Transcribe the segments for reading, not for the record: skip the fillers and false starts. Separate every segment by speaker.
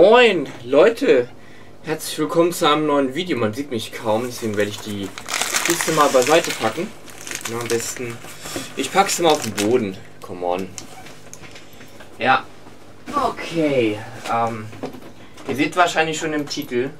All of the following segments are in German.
Speaker 1: Moin Leute, herzlich willkommen zu einem neuen Video. Man sieht mich kaum, deswegen werde ich die Kiste mal beiseite packen. Na, am besten, ich packe sie mal auf den Boden. Come on. Ja, okay. Ihr seht wahrscheinlich schon im Titel.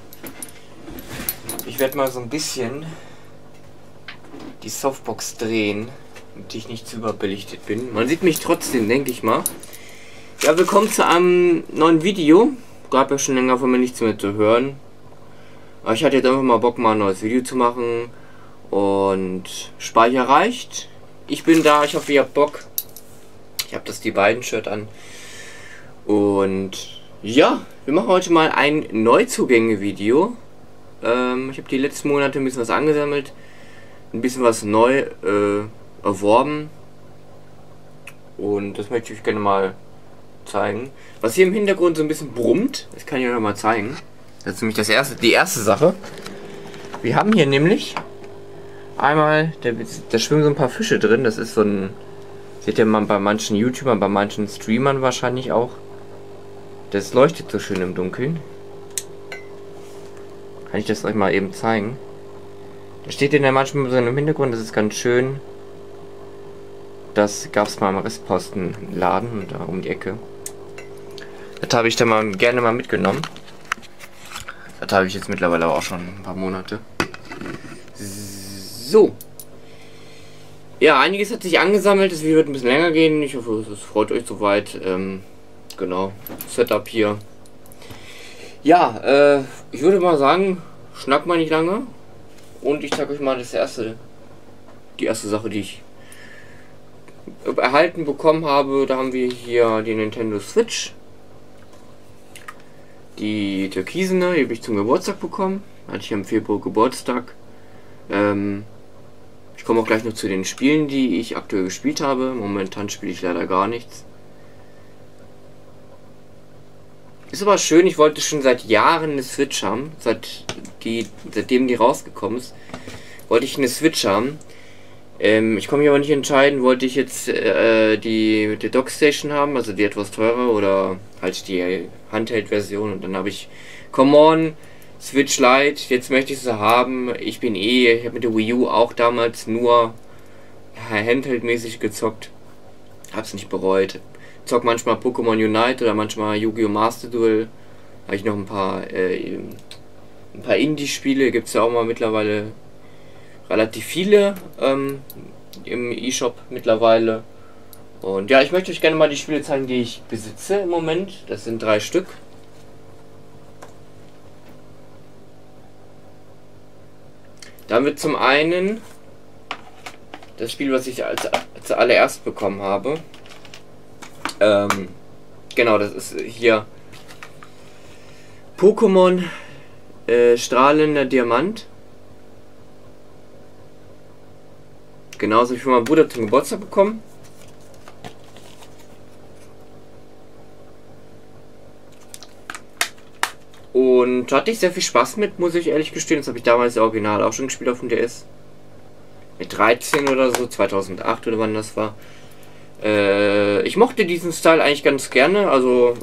Speaker 1: Ich werde mal so ein bisschen die Softbox drehen, damit ich nicht zu überbelichtet bin. Man sieht mich trotzdem, denke ich mal. Ja, willkommen zu einem neuen Video. Gab ja schon länger von mir nichts mehr zu hören. Aber ich hatte jetzt einfach mal Bock, mal ein neues Video zu machen. Und Speicher reicht. Ich bin da, ich hoffe, ihr habt Bock. Ich habe das die beiden Shirt an. Und ja, wir machen heute mal ein Neuzugänge-Video. Ich habe die letzten Monate ein bisschen was angesammelt. Ein bisschen was neu erworben. Und das möchte ich euch gerne mal zeigen. Was hier im Hintergrund so ein bisschen brummt, das kann ich euch mal zeigen. Das ist nämlich die erste Sache. Wir haben hier nämlich einmal, da schwimmen so ein paar Fische drin. Das ist so ein, seht ihr mal bei manchen YouTubern, bei manchen Streamern wahrscheinlich auch. Das leuchtet so schön im Dunkeln. Kann ich das euch mal eben zeigen. Da steht in der manchmal so im Hintergrund, das ist ganz schön. Das gab es mal im Restpostenladen da um die Ecke. Das habe ich dann mal gerne mal mitgenommen. Das habe ich jetzt mittlerweile auch schon ein paar Monate. So. Ja, einiges hat sich angesammelt. Das Video wird ein bisschen länger gehen. Ich hoffe, es freut euch soweit. Genau. Setup hier. Ja, ich würde mal sagen, schnack mal nicht lange. Und ich zeige euch mal die erste Sache, die ich erhalten bekommen habe. Da haben wir hier die Nintendo Switch. Die türkisene, die habe ich zum Geburtstag bekommen. Hatte ich am Februar Geburtstag. Ich komme auch gleich noch zu den Spielen, die ich aktuell gespielt habe. Momentan spiele ich leider gar nichts. Ist aber schön, ich wollte schon seit Jahren eine Switch haben. Seitdem die rausgekommen ist, wollte ich eine Switch haben. Ich komme mich aber nicht entscheiden, wollte ich jetzt die Dockstation haben, also die etwas teure, oder halt die Handheld-Version. Und dann habe ich, come on, Switch Lite, jetzt möchte ich sie haben. Ich habe mit der Wii U auch damals nur Handheld-mäßig gezockt. Hab's nicht bereut. Zock manchmal Pokémon Unite oder manchmal Yu-Gi-Oh! Master Duel. Habe ich noch ein paar Indie-Spiele, gibt es ja auch mal mittlerweile relativ viele im eShop mittlerweile. Und ja, ich möchte euch gerne mal die Spiele zeigen, die ich besitze im Moment. Das sind 3 Stück. Dann wird zum einen das Spiel, was ich als allererst bekommen habe. Genau, das ist hier Pokémon strahlender Diamant. Genauso habe ich von meinem Bruder zum Geburtstag bekommen. Und hatte ich sehr viel Spaß mit, muss ich ehrlich gestehen. Das habe ich damals original auch schon gespielt auf dem DS. Mit 13 oder so, 2008 oder wann das war. Ich mochte diesen Style eigentlich ganz gerne. Also,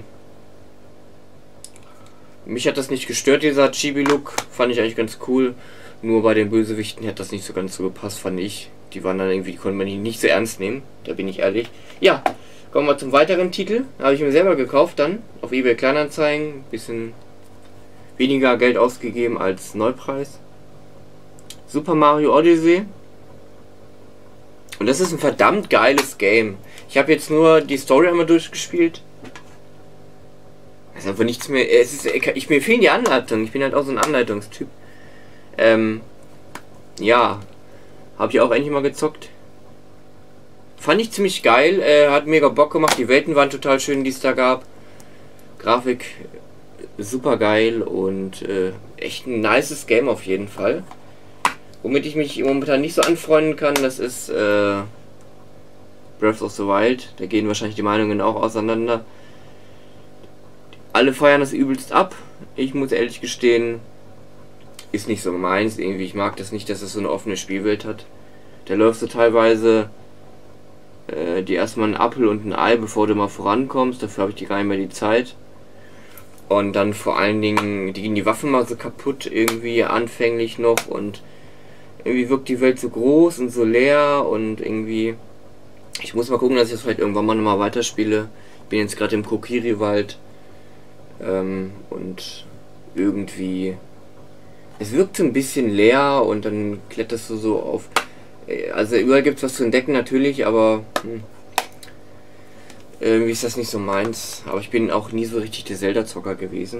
Speaker 1: mich hat das nicht gestört, dieser Chibi-Look. Fand ich eigentlich ganz cool. Nur bei den Bösewichten hat das nicht so ganz so gepasst, fand ich. Die waren dann irgendwie, die konnte man nicht so ernst nehmen. Da bin ich ehrlich. Ja, kommen wir zum weiteren Titel. Habe ich mir selber gekauft dann. Auf eBay Kleinanzeigen. Bisschen weniger Geld ausgegeben als Neupreis. Super Mario Odyssey. Und das ist ein verdammt geiles Game. Ich habe jetzt nur die Story einmal durchgespielt. Es ist einfach nichts mehr. Mir fehlen die Anleitungen. Ich bin halt auch so ein Anleitungstyp. Ja, habe ich auch endlich mal gezockt. Fand ich ziemlich geil, hat mega Bock gemacht, die Welten waren total schön, die es da gab. Grafik super geil und echt ein nices Game auf jeden Fall. Womit ich mich momentan nicht so anfreunden kann, das ist Breath of the Wild. Da gehen wahrscheinlich die Meinungen auch auseinander. Alle feiern das übelst ab. Ich muss ehrlich gestehen, ist nicht so meins irgendwie. Ich mag das nicht, dass es so eine offene Spielwelt hat. Da läufst du teilweise dir erstmal ein Apfel und ein Ei, bevor du mal vorankommst. Dafür habe ich gar nicht mehr die Zeit. Und dann vor allen Dingen, die gehen die Waffen mal so kaputt irgendwie anfänglich noch und irgendwie wirkt die Welt so groß und so leer und irgendwie... Ich muss mal gucken, dass ich das vielleicht irgendwann mal nochmal weiterspiele. Ich bin jetzt gerade im Kokiri-Wald und irgendwie... Es wirkt so ein bisschen leer und dann kletterst du so auf... Also überall gibt es was zu entdecken natürlich, aber irgendwie ist das nicht so meins. Aber ich bin auch nie so richtig der Zelda-Zocker gewesen.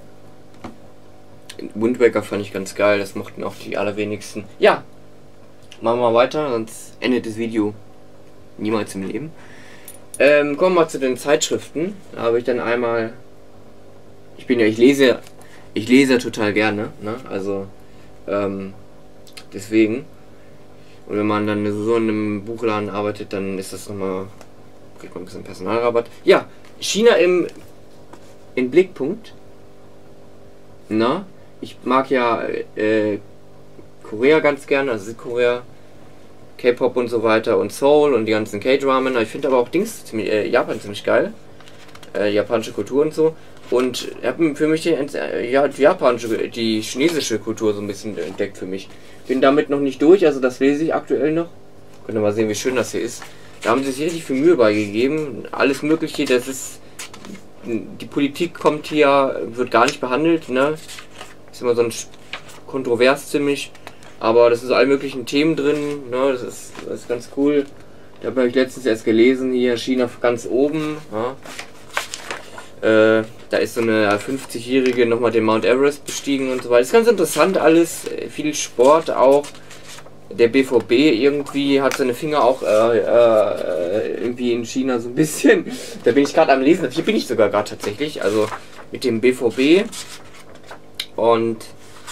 Speaker 1: Wind Waker fand ich ganz geil, das mochten auch die allerwenigsten. Ja, machen wir mal weiter, sonst endet das Video niemals im Leben. Kommen wir mal zu den Zeitschriften. Da habe ich dann einmal... Ich lese total gerne, ne? Also deswegen. Und wenn man dann so in einem Buchladen arbeitet, dann ist das nochmal, kriegt man ein bisschen Personalrabatt. Ja, China im Blickpunkt. Na, ich mag ja Korea ganz gerne, also Südkorea, K-Pop und so weiter und Seoul und die ganzen K-Dramen. Ich finde aber auch Japan ziemlich geil. Japanische Kultur und so. Und habe für mich die japanische, die chinesische Kultur so ein bisschen entdeckt für mich. Bin damit noch nicht durch, also das lese ich aktuell noch. Könnt ihr mal sehen, wie schön das hier ist. Da haben sie sich richtig viel Mühe beigegeben. Alles Mögliche, das ist... Die Politik kommt hier, wird gar nicht behandelt, ne? Ist immer so ein kontrovers ziemlich. Aber das ist alle möglichen Themen drin, ne? Das ist ganz cool. Da habe ich letztens erst gelesen, hier China ganz oben. Ja? Da ist so eine 50-Jährige nochmal den Mount Everest bestiegen und so weiter. Das ist ganz interessant alles, viel Sport auch. Der BVB irgendwie hat seine Finger auch irgendwie in China so ein bisschen. Da bin ich gerade am Lesen. Hier bin ich sogar gerade tatsächlich. Also mit dem BVB. Und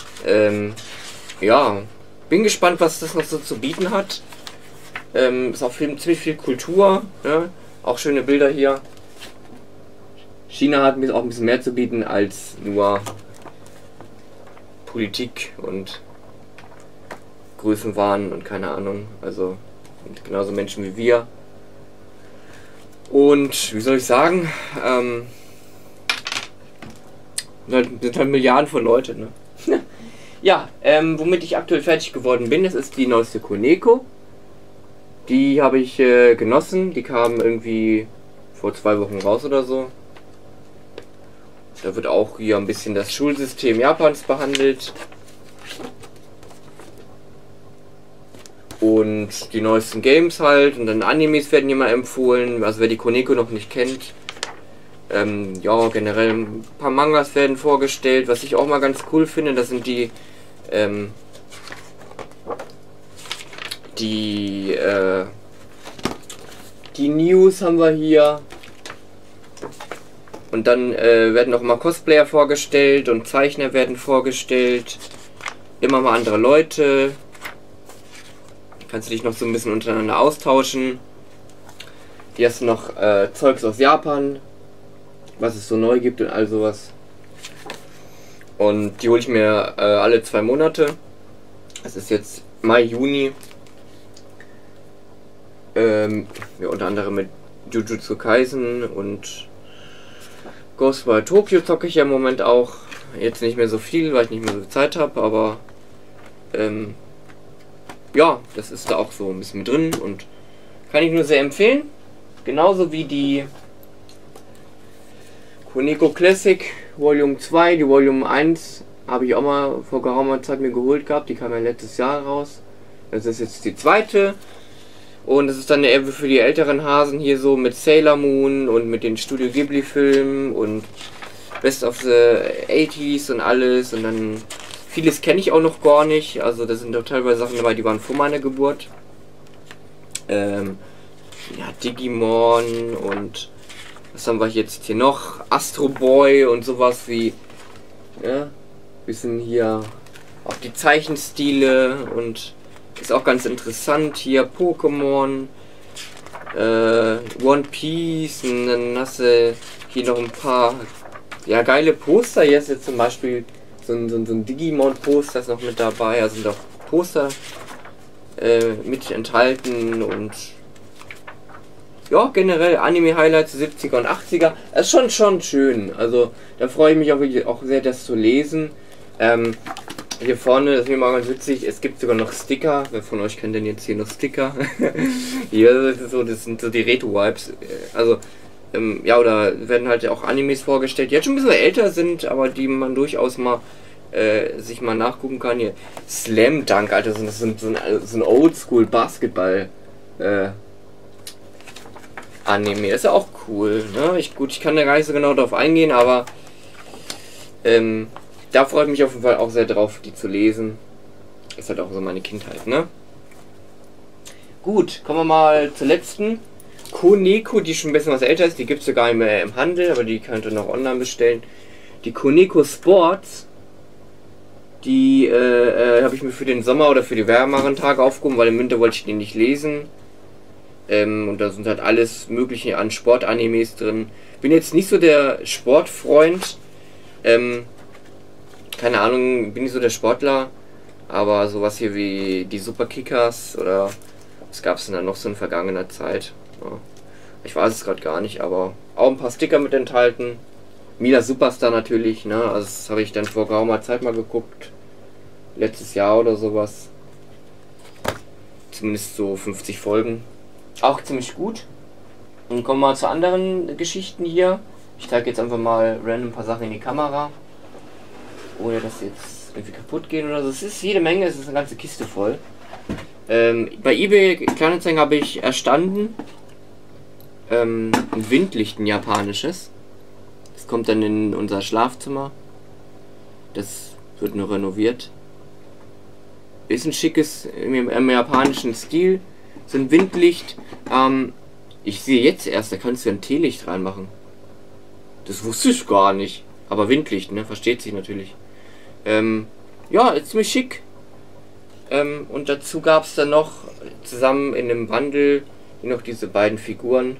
Speaker 1: ja, bin gespannt, was das noch so zu bieten hat. Ist auch ziemlich viel Kultur. Ne? Auch schöne Bilder hier. China hat auch ein bisschen mehr zu bieten als nur Politik und Größenwahn und keine Ahnung. Also sind genauso Menschen wie wir. Und wie soll ich sagen? Sind halt Milliarden von Leuten. Ne? Ja, womit ich aktuell fertig geworden bin, das ist die neueste Koneko. Die habe ich genossen. Die kam irgendwie vor 2 Wochen raus oder so. Da wird auch hier ein bisschen das Schulsystem Japans behandelt. Und die neuesten Games halt. Und dann Animes werden hier mal empfohlen. Also wer die Koneko noch nicht kennt. Ja, generell ein paar Mangas werden vorgestellt. Was ich auch mal ganz cool finde, das sind die News haben wir hier. Und dann werden auch mal Cosplayer vorgestellt und Zeichner werden vorgestellt. Immer mal andere Leute. Kannst du dich noch so ein bisschen untereinander austauschen. Hier hast du noch Zeugs aus Japan, was es so neu gibt und all sowas. Und die hole ich mir alle 2 Monate. Es ist jetzt Mai, Juni. Ja, unter anderem mit Jujutsu Kaisen und Ghostwire Tokyo zocke ich ja im Moment auch. Jetzt nicht mehr so viel, weil ich nicht mehr so viel Zeit habe, aber ja, das ist da auch so ein bisschen mit drin und kann ich nur sehr empfehlen. Genauso wie die Koneko Classic Volume 2, die Volume 1 habe ich auch mal vor geraumer Zeit mir geholt gehabt, die kam ja letztes Jahr raus. Das ist jetzt die zweite. Und das ist dann eher für die älteren Hasen hier so mit Sailor Moon und mit den Studio Ghibli Filmen und Best of the 80s und alles. Und dann vieles kenne ich auch noch gar nicht. Also da sind doch teilweise Sachen dabei, die waren vor meiner Geburt. Ja, Digimon und was haben wir jetzt hier noch? Astro Boy und sowas wie, ja, bisschen hier auf die Zeichenstile und ist auch ganz interessant hier, Pokémon, One Piece und dann hast du hier noch ein paar, ja, geile Poster. Hier ist jetzt zum Beispiel so ein Digimon Poster ist noch mit dabei, also sind auch Poster mit enthalten und ja, generell Anime-Highlights der 70er und 80er. Das ist schon schön. Also da freue ich mich auch sehr, das zu lesen. Hier vorne, das ist mir mal ganz witzig, es gibt sogar noch Sticker. Wer von euch kennt denn jetzt hier noch Sticker? Hier, das sind so die Retro-Vibes. Also, ja, oder werden halt auch Animes vorgestellt, die jetzt schon ein bisschen älter sind, aber die man durchaus mal sich mal nachgucken kann. Hier, Slam Dunk, Alter, das ist so ein Oldschool Basketball Anime. Ist ja auch cool, ne? Ich kann da gar nicht so genau drauf eingehen, aber da freue ich mich auf jeden Fall auch sehr drauf, die zu lesen. Ist halt auch so meine Kindheit, ne? Gut, kommen wir mal zur letzten. Koneko, die schon ein bisschen was älter ist. Die gibt es ja gar nicht mehr im Handel, aber die könnt ihr noch online bestellen. Die Koneko Sports, die habe ich mir für den Sommer oder für die wärmeren Tage aufgehoben, weil im Winter wollte ich die nicht lesen. Und da sind halt alles mögliche an Sportanimes drin. Bin jetzt nicht so der Sportfreund. Keine Ahnung, bin nicht so der Sportler, aber sowas hier wie die Superkickers oder was gab es denn da noch so in vergangener Zeit? Ja, ich weiß es gerade gar nicht, aber auch ein paar Sticker mit enthalten. Mila Superstar natürlich, ne? Also das habe ich dann vor geraumer Zeit mal geguckt. Letztes Jahr oder sowas. Zumindest so 50 Folgen. Auch ziemlich gut. Und kommen wir mal zu anderen Geschichten hier. Ich zeige jetzt einfach mal random ein paar Sachen in die Kamera. Ohne dass jetzt irgendwie kaputt gehen oder so. Es ist jede Menge, es ist eine ganze Kiste voll. Bei eBay Kleinanzeigen habe ich erstanden ein Windlicht, ein japanisches. Das kommt dann in unser Schlafzimmer. Das wird nur renoviert. Ist ein schickes, im japanischen Stil. So ein Windlicht. Ich sehe jetzt erst, da kannst du ein Teelicht reinmachen. Das wusste ich gar nicht. Aber Windlicht, ne? Versteht sich natürlich. Ja, ist ziemlich schick. Und dazu gab es dann noch zusammen in einem Bundle noch diese beiden Figuren.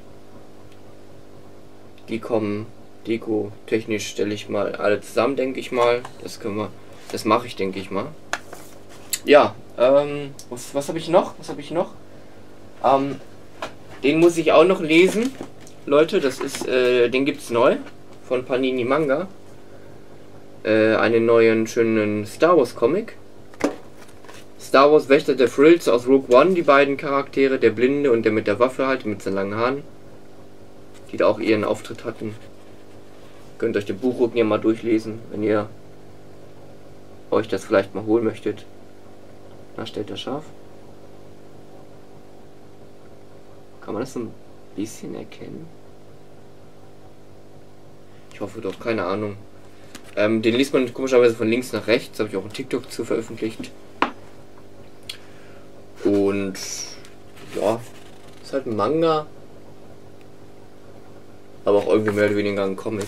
Speaker 1: Die kommen Deko-technisch, stelle ich mal alle zusammen, denke ich mal. Das mache ich, denke ich mal. Ja, was habe ich noch? Den muss ich auch noch lesen. Leute, das ist, den gibt's neu von Panini Manga. Einen neuen schönen Star Wars Comic. Star Wars Wächter der Thrills aus Rogue One, die beiden Charaktere, der Blinde und der mit der Waffe halt, mit seinen langen Haaren, die da auch ihren Auftritt hatten. Könnt euch den Buchrücken ja mal durchlesen, wenn ihr euch das vielleicht mal holen möchtet. Na, stellt das scharf. Kann man das so ein bisschen erkennen? Ich hoffe doch, keine Ahnung. Den liest man komischerweise von links nach rechts, habe ich auch einen TikTok zu veröffentlicht. Und ja, ist halt ein Manga, aber auch irgendwie mehr oder weniger ein Comic.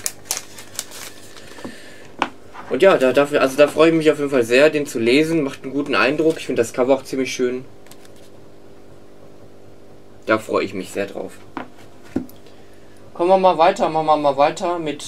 Speaker 1: Und ja, da freue ich mich auf jeden Fall sehr, den zu lesen. Macht einen guten Eindruck. Ich finde das Cover auch ziemlich schön. Da freue ich mich sehr drauf. Kommen wir mal weiter mit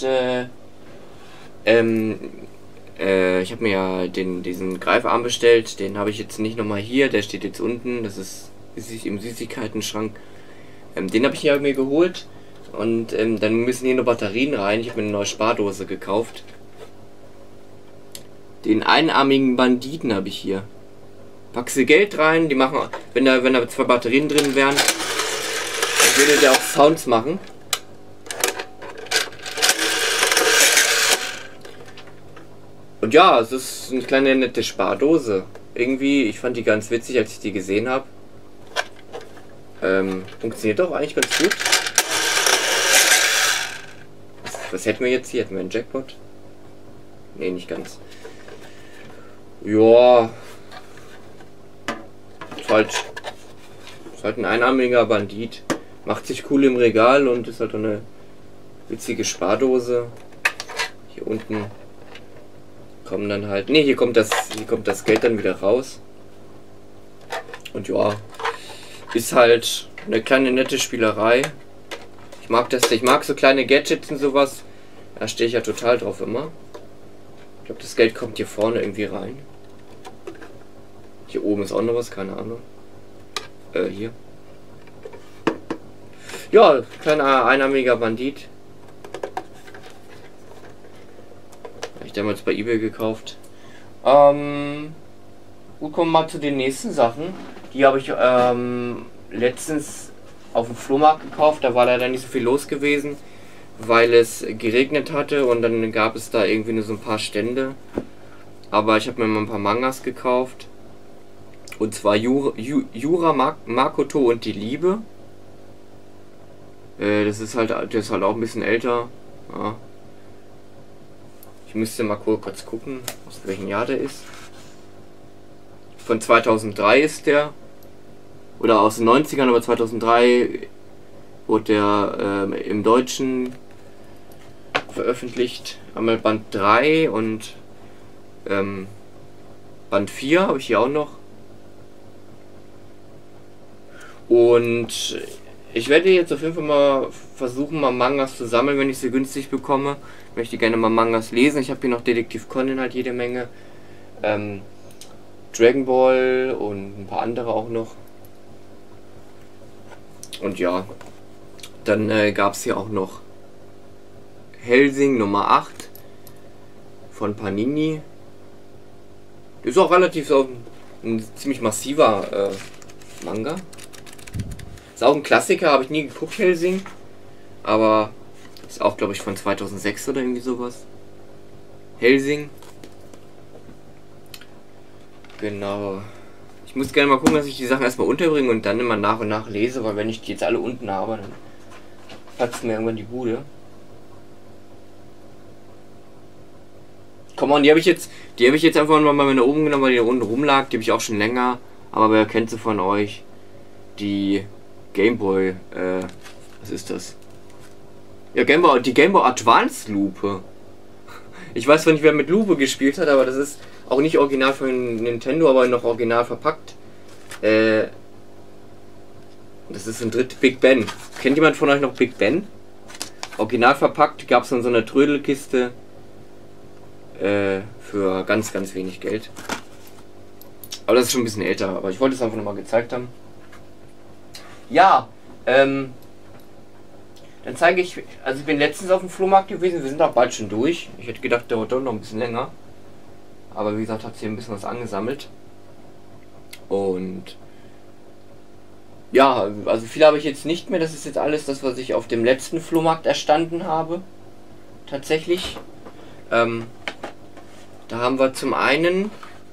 Speaker 1: ich habe mir ja diesen Greifarm bestellt. Den habe ich jetzt nicht nochmal hier. Der steht jetzt unten. Das ist im Süßigkeiten-Schrank. Den habe ich mir geholt. Und dann müssen hier nur Batterien rein. Ich habe mir eine neue Spardose gekauft. Den einarmigen Banditen habe ich hier. Packst du Geld rein. Die machen, wenn da 2 Batterien drin wären, dann würde der auch Sounds machen. Und ja, es ist eine kleine nette Spardose. Irgendwie, ich fand die ganz witzig, als ich die gesehen habe. Funktioniert doch eigentlich ganz gut. Was hätten wir jetzt hier? Hätten wir einen Jackpot? Ne, nicht ganz. Ja. Ist halt ein einarmiger Bandit. Macht sich cool im Regal und ist halt eine witzige Spardose. Hier unten kommen dann halt. Ne, hier kommt das Geld dann wieder raus. Und ja, ist halt eine kleine nette Spielerei. Ich mag so kleine Gadgets und sowas. Da stehe ich ja total drauf immer. Ich glaube, das Geld kommt hier vorne irgendwie rein. Hier oben ist auch noch was, keine Ahnung. Hier. Ja, kleiner einarmiger Bandit. Habe ich damals bei eBay gekauft. Gut, kommen wir mal zu den nächsten Sachen. Die habe ich letztens auf dem Flohmarkt gekauft. Da war leider nicht so viel los gewesen, weil es geregnet hatte und dann gab es da irgendwie nur so ein paar Stände. Aber ich habe mir mal ein paar Mangas gekauft. Und zwar Yura, Makoto und die Liebe. Der ist halt auch ein bisschen älter. Ja. Ich müsste mal kurz gucken, aus welchem Jahr der ist. Von 2003 ist der. Oder aus den 90ern, aber 2003 wurde der im Deutschen veröffentlicht. Einmal Band 3 und Band 4 habe ich hier auch noch. Und ich werde jetzt auf jeden Fall mal versuchen, mal Mangas zu sammeln, wenn ich sie günstig bekomme. Ich möchte gerne mal Mangas lesen. Ich habe hier noch Detektiv Conan halt jede Menge. Dragon Ball und ein paar andere auch noch. Und ja, dann gab es hier auch noch Hellsing Nummer 8 von Panini. Ist auch relativ so ein ziemlich massiver Manga. Ist auch ein Klassiker, habe ich nie geguckt, Hellsing. Aber ist auch, glaube ich, von 2006 oder irgendwie sowas. Hellsing. Genau. Ich muss gerne mal gucken, dass ich die Sachen erstmal unterbringe und dann immer nach und nach lese, weil wenn ich die jetzt alle unten habe, dann platzt mir irgendwann die Bude. Komm on, die habe ich jetzt einfach mal nach oben genommen, weil die da unten rumlag. Die habe ich auch schon länger. Aber wer kennt sie von euch? Die Gameboy, was ist das? Ja, die Gameboy Advance Lupe. Ich weiß zwar nicht, wer mit Lupe gespielt hat, aber das ist auch nicht original von Nintendo, aber noch original verpackt. Das ist ein drittes Big Ben. Kennt jemand von euch noch Big Ben? Original verpackt, gab es in so einer Trödelkiste für ganz, ganz wenig Geld. Aber das ist schon ein bisschen älter, aber ich wollte es einfach nochmal gezeigt haben. Ja, dann zeige ich, also ich bin letztens auf dem Flohmarkt gewesen, wir sind auch bald schon durch. Ich hätte gedacht, der dauert doch noch ein bisschen länger. Aber wie gesagt, hat sich hier ein bisschen was angesammelt. Und ja, also viel habe ich jetzt nicht mehr. Das ist jetzt alles das, was ich auf dem letzten Flohmarkt erstanden habe. Tatsächlich. Da haben wir zum einen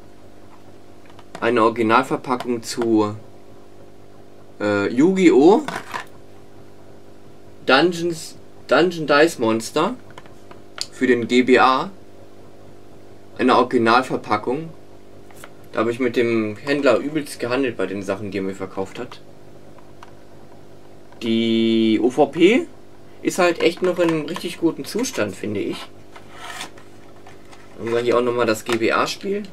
Speaker 1: eine Originalverpackung zu Yu-Gi-Oh! Dungeon Dice Monster für den GBA. Eine Originalverpackung. Da habe ich mit dem Händler übelst gehandelt bei den Sachen, die er mir verkauft hat. Die OVP ist halt echt noch in einem richtig guten Zustand, finde ich. Dann haben wir hier auch nochmal das GBA-Spiel.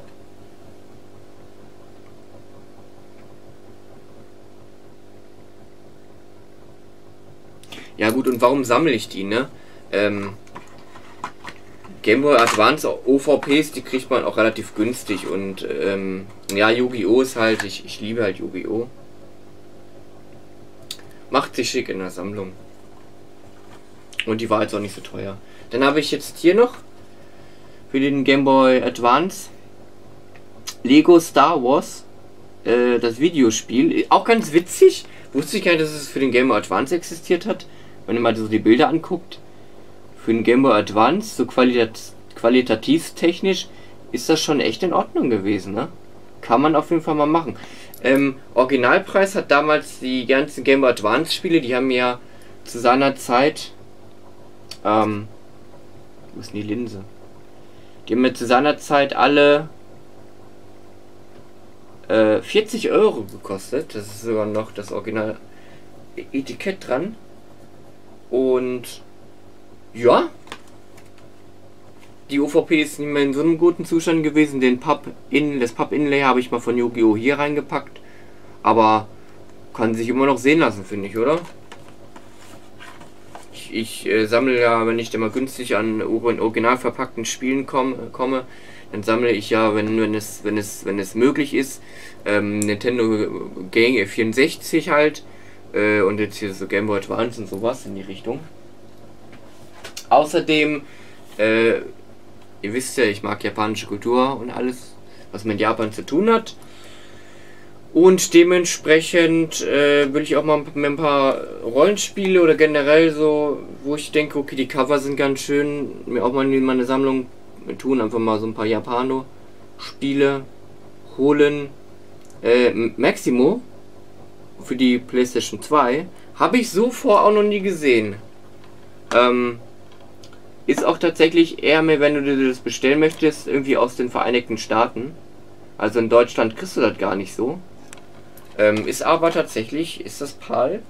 Speaker 1: Ja gut, und warum sammle ich die, ne? Game Boy Advance OVPs, die kriegt man auch relativ günstig und ja, Yu-Gi-Oh! Ist halt, ich liebe halt Yu-Gi-Oh! Macht sich schick in der Sammlung. Und die war jetzt auch nicht so teuer. Dann habe ich jetzt hier noch für den Game Boy Advance Lego Star Wars, das Videospiel. Auch ganz witzig. Wusste ich gar nicht, dass es für den Game Boy Advance existiert hat. Wenn ihr mal so die Bilder anguckt. Für den Game Boy Advance, so qualitativ technisch, ist das schon echt in Ordnung gewesen, ne? Kann man auf jeden Fall mal machen. Originalpreis hat damals die ganzen Game Boy Advance Spiele, die haben ja zu seiner Zeit, wo ist denn die Linse? Die haben ja zu seiner Zeit alle 40 Euro gekostet. Das ist sogar noch das Original Etikett dran. Und ja, die OVP ist nicht mehr in so einem guten Zustand gewesen. Das Papp-Inlay habe ich mal von Yu-Gi-Oh! Hier reingepackt. Aber kann sich immer noch sehen lassen, finde ich, oder? Ich sammle ja, wenn ich da mal günstig an original verpackten Spielen komme, dann sammle ich ja, wenn es möglich ist, Nintendo Game 64 halt, Und jetzt hier so Game Boy Advance und sowas in die Richtung. Außerdem, ihr wisst ja, ich mag japanische Kultur und alles, was mit Japan zu tun hat. Und dementsprechend will ich auch mal mit ein paar Rollenspiele oder generell so, wo ich denke, okay, die Cover sind ganz schön, mir auch mal in meine Sammlung tun, einfach mal so ein paar Japano-Spiele holen. Maximo für die PlayStation 2 habe ich so vor auch noch nie gesehen. Ist auch tatsächlich eher mehr, wenn du dir das bestellen möchtest, irgendwie aus den Vereinigten Staaten. Also in Deutschland kriegst du das gar nicht so. Ist aber tatsächlich, ist das PAL?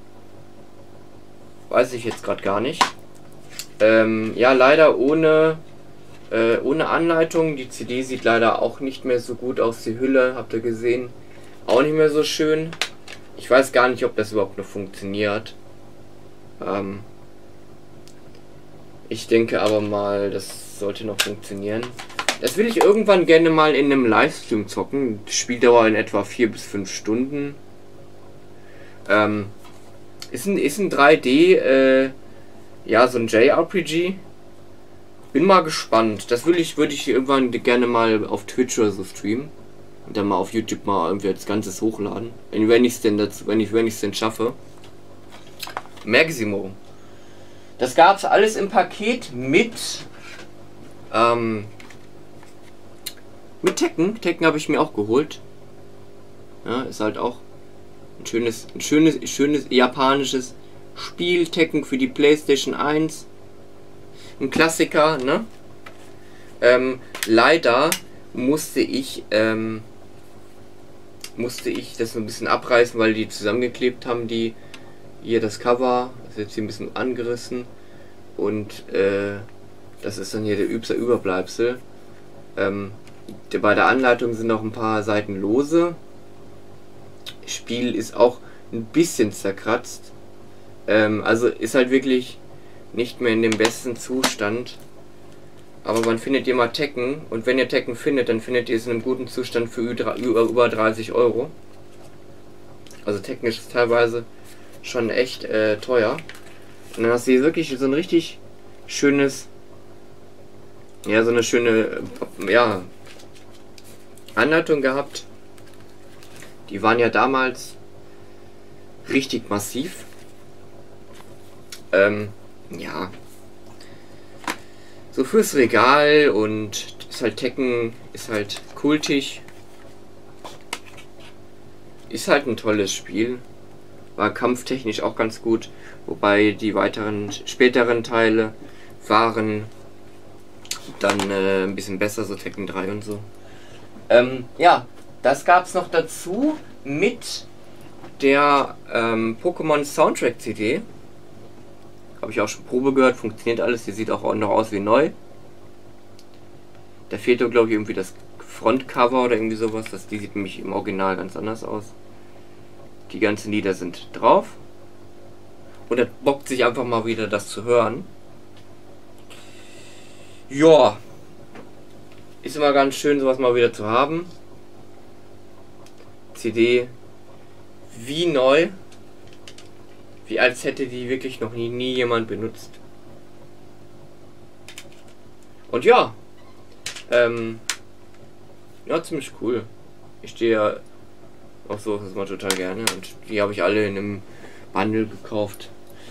Speaker 1: Weiß ich jetzt gerade gar nicht. Ja, leider ohne Anleitung. Die CD sieht leider auch nicht mehr so gut aus. Die Hülle, habt ihr gesehen, auch nicht mehr so schön. Ich weiß gar nicht, ob das überhaupt noch funktioniert. Ich denke aber mal, das sollte noch funktionieren. Das will ich irgendwann gerne mal in einem Livestream zocken. Spieldauer in etwa 4 bis 5 Stunden. Ist ein 3D, ja, so ein JRPG. Bin mal gespannt. Das würde ich irgendwann gerne mal auf Twitch oder so streamen. Und dann mal auf YouTube mal irgendwie als Ganzes hochladen. Wenn ich es denn schaffe. Maximo. Das gab es alles im Paket mit Tekken. Tekken habe ich mir auch geholt. Ja, ist halt auch ein schönes japanisches Spiel. Tekken für die PlayStation 1. Ein Klassiker, ne? Leider musste ich das so ein bisschen abreißen, weil die zusammengeklebt haben, die hier das Cover, das ist jetzt hier ein bisschen angerissen und das ist dann hier der Überbleibsel. Bei der Anleitung sind noch ein paar Seiten lose. Spiel ist auch ein bisschen zerkratzt. Also ist halt wirklich nicht mehr in dem besten Zustand. Aber man findet hier mal Tekken. Und wenn ihr Tekken findet, dann findet ihr es in einem guten Zustand für über 30 Euro. Also Tekken ist teilweise schon echt teuer. Und dann hast du hier wirklich so ein richtig schönes, ja, so eine schöne, ja, Anleitung gehabt. Die waren ja damals richtig massiv. Ja. So fürs Regal und ist halt Tekken, ist halt kultig. Ist halt ein tolles Spiel. War kampftechnisch auch ganz gut. Wobei die späteren Teile waren dann ein bisschen besser, so Tekken 3 und so. Ja, das gab es noch dazu mit der Pokémon Soundtrack CD. Habe ich auch schon Probe gehört, funktioniert alles, die sieht auch noch aus wie neu. Da fehlt doch, glaube ich, irgendwie das Frontcover oder irgendwie sowas. Die sieht nämlich im Original ganz anders aus. Die ganzen Lieder sind drauf. Und das bockt sich einfach mal wieder, das zu hören. Ja. Ist immer ganz schön, sowas mal wieder zu haben. CD wie neu. Wie als hätte die wirklich noch nie jemand benutzt. Und ja. Ja, ziemlich cool. Ich stehe ja auch so das mal total gerne. Und die habe ich alle in einem Bundle gekauft.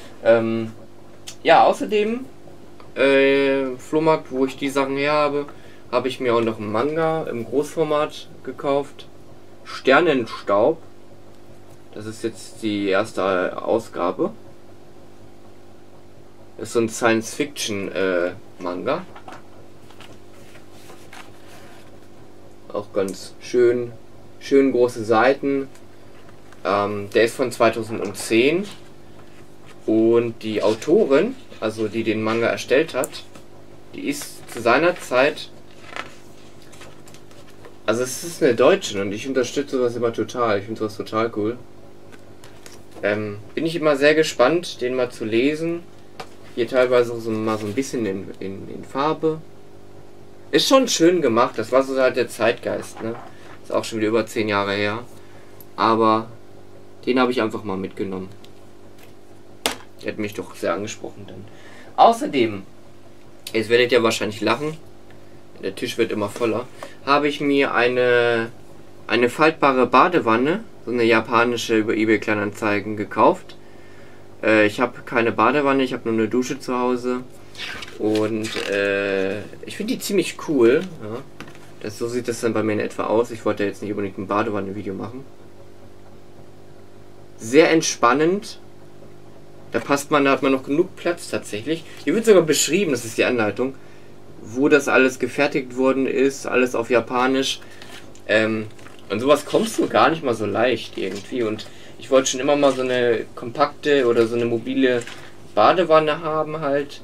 Speaker 1: Ja, außerdem Flohmarkt, wo ich die Sachen her habe ich mir auch noch einen Manga im Großformat gekauft. Sternenstaub. Das ist jetzt die erste Ausgabe. Das ist so ein Science-Fiction-Manga. Auch ganz schön große Seiten. Der ist von 2010. Und die Autorin, also die den Manga erstellt hat, die ist zu seiner Zeit... Also es ist eine Deutsche und ich unterstütze sowas immer total. Ich finde sowas total cool. Bin ich immer sehr gespannt, den mal zu lesen. Hier teilweise so mal so ein bisschen in Farbe. Ist schon schön gemacht, das war so halt der Zeitgeist, ne? Ist auch schon wieder über 10 Jahre her. Aber Den habe ich einfach mal mitgenommen. Der hat mich doch sehr angesprochen dann. Außerdem, jetzt werdet ihr wahrscheinlich lachen, der Tisch wird immer voller, habe ich mir eine faltbare Badewanne, so eine japanische, über eBay Kleinanzeigen gekauft. Ich habe keine Badewanne, ich habe nur eine Dusche zu Hause. Und ich finde die ziemlich cool. Ja. So sieht das dann bei mir in etwa aus. Ich wollte jetzt nicht unbedingt ein Badewanne-Video machen. Sehr entspannend. Da hat man noch genug Platz tatsächlich. Hier wird sogar beschrieben, das ist die Anleitung, wo das alles gefertigt worden ist. Alles auf Japanisch. Und sowas kommst du gar nicht mal so leicht irgendwie. Und ich wollte schon immer mal so eine kompakte oder so eine mobile Badewanne haben halt.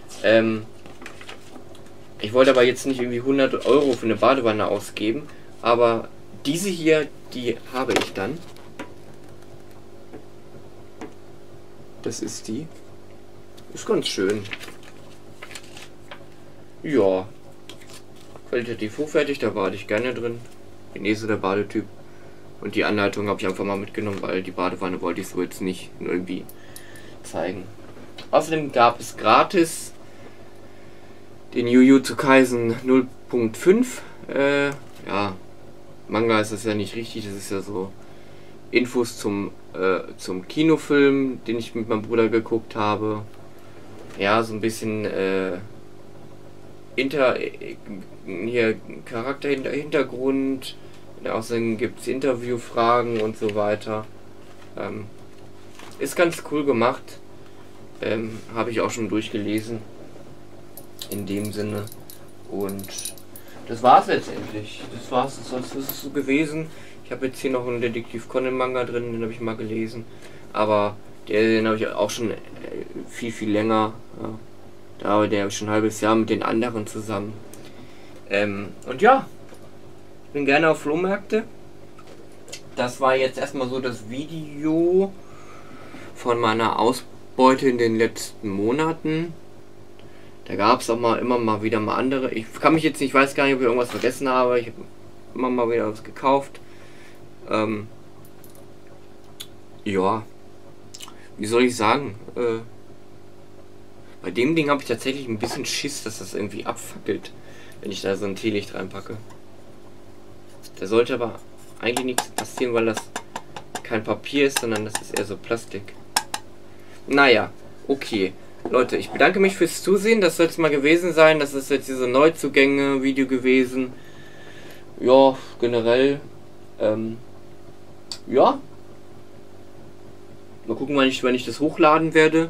Speaker 1: Ich wollte aber jetzt nicht irgendwie 100 Euro für eine Badewanne ausgeben. Aber diese hier, die habe ich dann. Das ist die. Ist ganz schön. Ja. Qualitativ hochwertig, da bade ich gerne drin. Genese der Badetyp. Und die Anleitung habe ich einfach mal mitgenommen, weil die Badewanne wollte ich so jetzt nicht irgendwie zeigen. Außerdem gab es gratis den Jujutsu Kaisen 0.5. Ja, Manga ist das ja nicht richtig, das ist ja so Infos zum Kinofilm, den ich mit meinem Bruder geguckt habe. Ja, so ein bisschen hier Hintergrund. Außerdem gibt es Interviewfragen und so weiter. Ist ganz cool gemacht. Habe ich auch schon durchgelesen. In dem Sinne. Und das war's letztendlich. Das war's. Das ist so gewesen. Ich habe jetzt hier noch einen Detektiv Conan Manga drin, den habe ich mal gelesen. Aber den habe ich auch schon viel länger. Ja. Da der habe ich schon ein halbes Jahr mit den anderen zusammen. Und ja, ich bin gerne auf Flohmärkte. Das war jetzt erstmal so das Video von meiner Ausbeute in den letzten Monaten. Da gab es auch immer mal wieder andere. Ich kann mich jetzt nicht, ich weiß gar nicht, ob ich irgendwas vergessen habe. Ich habe immer mal wieder was gekauft. Ja, wie soll ich sagen? Bei dem Ding habe ich tatsächlich ein bisschen Schiss, dass das irgendwie abfackelt, wenn ich da so ein Teelicht reinpacke. Da sollte aber eigentlich nichts passieren, weil das kein Papier ist, sondern das ist eher so Plastik. Naja, okay. Leute, ich bedanke mich fürs Zusehen. Das soll es mal gewesen sein. Das ist jetzt diese Neuzugänge-Video gewesen. Ja, generell. Ja. Mal gucken, wann ich das hochladen werde.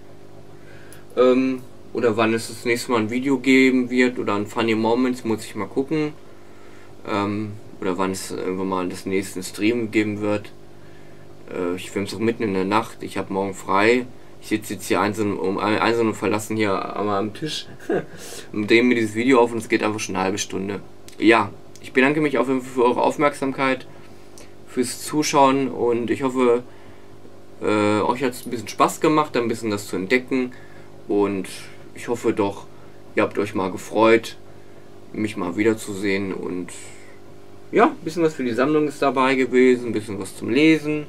Speaker 1: Oder wann es das nächste Mal ein Video geben wird. Oder ein Funny Moments, muss ich mal gucken. Oder wann es irgendwann mal das nächste Stream geben wird. Ich filme es auch mitten in der Nacht. Ich habe morgen frei. Ich sitze jetzt hier einsam und verlassen hier einmal am Tisch und drehe mir dieses Video auf und es geht einfach schon eine halbe Stunde. Ja, ich bedanke mich auf jeden Fall für eure Aufmerksamkeit, fürs Zuschauen und ich hoffe, euch hat es ein bisschen Spaß gemacht, ein bisschen das zu entdecken und ich hoffe doch, ihr habt euch mal gefreut, mich mal wiederzusehen und ja, ein bisschen was für die Sammlung ist dabei gewesen, ein bisschen was zum Lesen.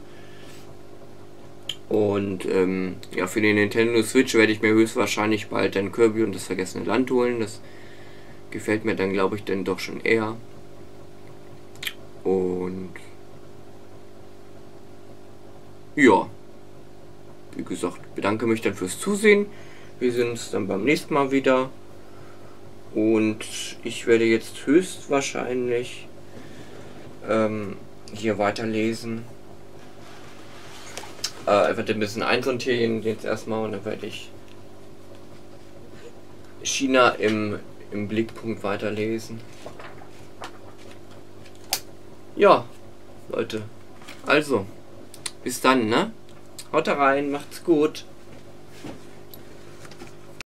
Speaker 1: Und ja, für den Nintendo Switch werde ich mir höchstwahrscheinlich bald dann Kirby und das vergessene Land holen. Das gefällt mir dann, glaube ich, dann doch schon eher. Und ja, wie gesagt, bedanke mich dann fürs Zusehen. Wir sehen uns dann beim nächsten Mal wieder. Und ich werde jetzt höchstwahrscheinlich hier weiterlesen. Ich werde ein bisschen einsortieren jetzt erstmal und dann werde ich China im Blickpunkt weiterlesen. Ja, Leute. Also, bis dann, ne? Haut rein, macht's gut.